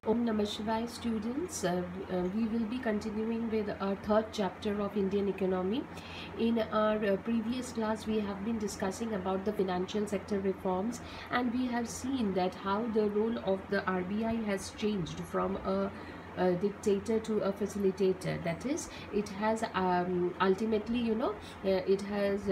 Om Namah Shivaya students, we will be continuing with our third chapter of Indian economy. In our previous class, we have been discussing about the financial sector reforms, and we have seen that how the role of the RBI has changed from a dictator to a facilitator. That is, it has ultimately, it has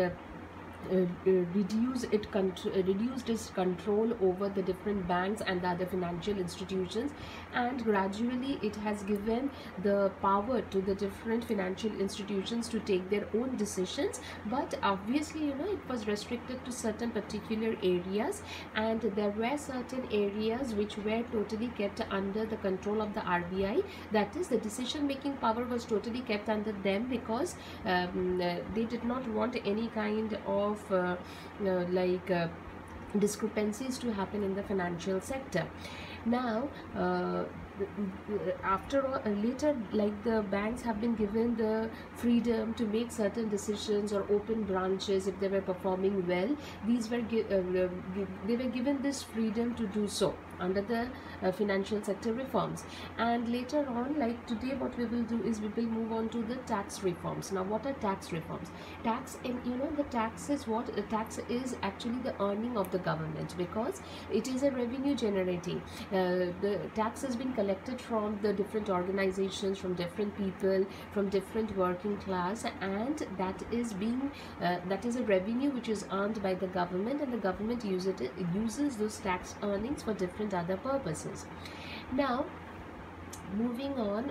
reduced its control over the different banks and the other financial institutions, and gradually it has given the power to the different financial institutions to take their own decisions. But obviously, it was restricted to certain particular areas, and there were certain areas which were totally kept under the control of the RBI. That is, the decision making power was totally kept under them, because they did not want any kind of discrepancies to happen in the financial sector. Now after all, later, like, the banks have been given the freedom to make certain decisions or open branches if they were performing well. These were they were given this freedom to do so under the financial sector reforms. And later on, like today, what we will do is we will move on to the tax reforms. Now, what are tax reforms? Tax, and the tax is what? The tax is actually the earning of the government, because it is a revenue generating. The tax has been collected from the different organizations, from different people, from different working class, and that is a revenue which is earned by the government, and the government uses those tax earnings for different other purposes. Now, moving on,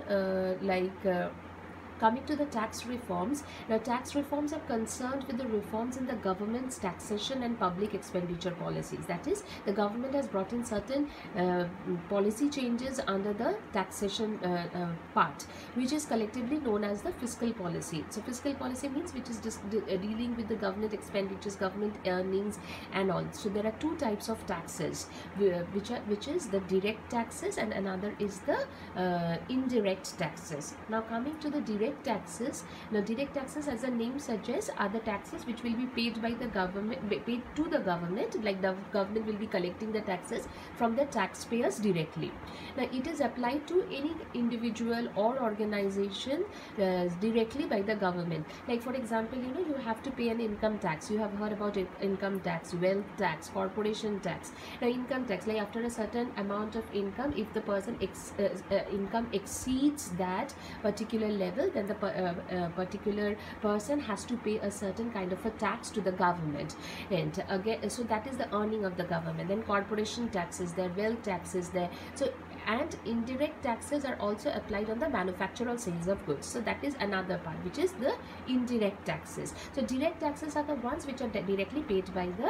coming to the tax reforms. Now, tax reforms are concerned with the reforms in the government's taxation and public expenditure policies. That is, the government has brought in certain policy changes under the taxation part, which is collectively known as the fiscal policy. So, fiscal policy means which is just dealing with the government expenditures, government earnings, and all. So, there are two types of taxes, which is the direct taxes, and another is the indirect taxes. Now, coming to the direct taxes. Now, direct taxes, as the name suggests, are the taxes which will be paid by the government, paid to the government. Like, the government will be collecting the taxes from the taxpayers directly. Now, it is applied to any individual or organization directly by the government. Like, for example, you have to pay an income tax. You have heard about income tax, wealth tax, corporation tax. Now, income tax, like after a certain amount of income, if the person income exceeds that particular level, then the particular person has to pay a certain kind of a tax to the government. And again, so that is the earning of the government. Then corporation taxes there, wealth taxes there. So, and indirect taxes are also applied on the manufacture or sales of goods. So that is another part, which is the indirect taxes. So direct taxes are the ones which are directly paid by the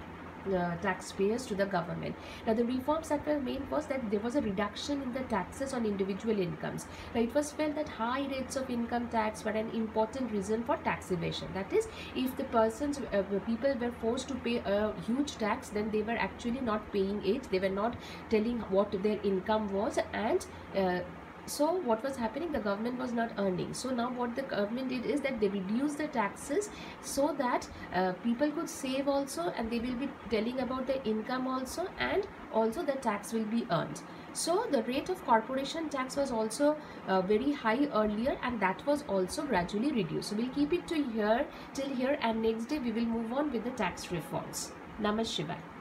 taxpayers to the government. Now, the reforms that were made was that there was a reduction in the taxes on individual incomes. Now, it was felt that high rates of income tax were an important reason for tax evasion. That is, if the people were forced to pay a huge tax, then they were actually not paying it. They were not telling what their income was, and so what was happening? The government was not earning. So now what the government did is that they reduced the taxes so that people could save also, and they will be telling about the income also, and also the tax will be earned. So the rate of corporation tax was also very high earlier, and that was also gradually reduced. So we'll keep it till here, and next day we will move on with the tax reforms. Namah Shivaya.